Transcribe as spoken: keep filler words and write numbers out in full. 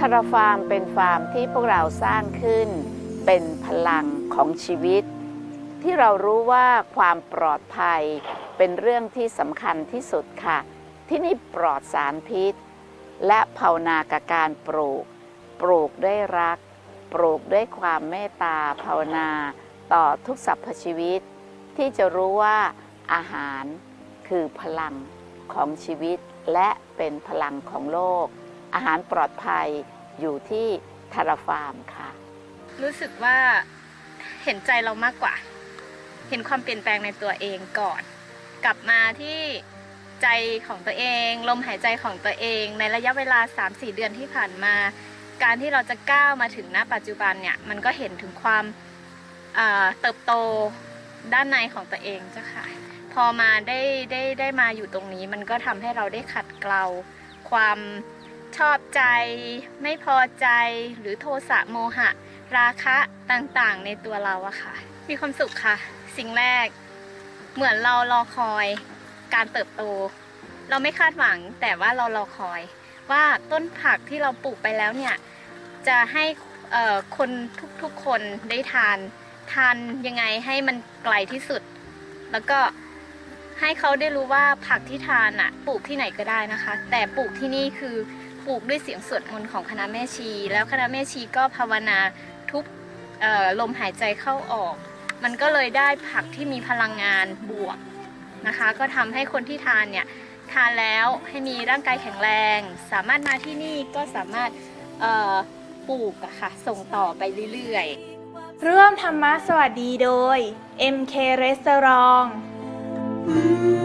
ทาราฟาร์มเป็นฟาร์มที่พวกเราสร้างขึ้นเป็นพลังของชีวิตที่เรารู้ว่าความปลอดภัยเป็นเรื่องที่สำคัญที่สุดค่ะที่นี่ปลอดสารพิษและภาวนากับการปลูกปลูกด้วยรักปลูกด้วยความเมตตาภาวนาต่อทุกสรรพชีวิตที่จะรู้ว่าอาหารคือพลังของชีวิตและเป็นพลังของโลกอาหารปลอดภัยอยู่ที่ทาราฟาร์มค่ะรู้สึกว่าเห็นใจเรามากกว่าเห็นความเปลี่ยนแปลงในตัวเองก่อนกลับมาที่ใจของตัวเองลมหายใจของตัวเองในระยะเวลา สามถึงสี่ เดือนที่ผ่านมาการที่เราจะก้าวมาถึงณปัจจุบันเนี่ยมันก็เห็นถึงความเติบโตด้านในของตัวเองเจ้าค่ะพอมาได้ได้ได้มาอยู่ตรงนี้มันก็ทำให้เราได้ขัดเกลาความชอบใจไม่พอใจหรือโทสะโมหะราคะต่างๆในตัวเราอะค่ะมีความสุขค่ะสิ่งแรกเหมือนเรารอคอยการเติบโตเราไม่คาดหวังแต่ว่าเรารอคอยว่าต้นผักที่เราปลูกไปแล้วเนี่ยจะให้คนทุกๆคนได้ทานทานยังไงให้มันไกลที่สุดแล้วก็ให้เขาได้รู้ว่าผักที่ทานอะปลูกที่ไหนก็ได้นะคะแต่ปลูกที่นี่คือปลูกด้วยเสียงสวดมนต์ของคณะแม่ชีแล้วคณะแม่ชีก็ภาวนาทุกลมหายใจเข้าออกมันก็เลยได้ผักที่มีพลังงานบวกนะคะก็ทำให้คนที่ทานเนี่ยทานแล้วให้มีร่างกายแข็งแรงสามารถมาที่นี่ก็สามารถปลูกอะค่ะส่งต่อไปเรื่อยๆร่วมธรรมะสวัสดีโดย เอ็ม เค Restaurant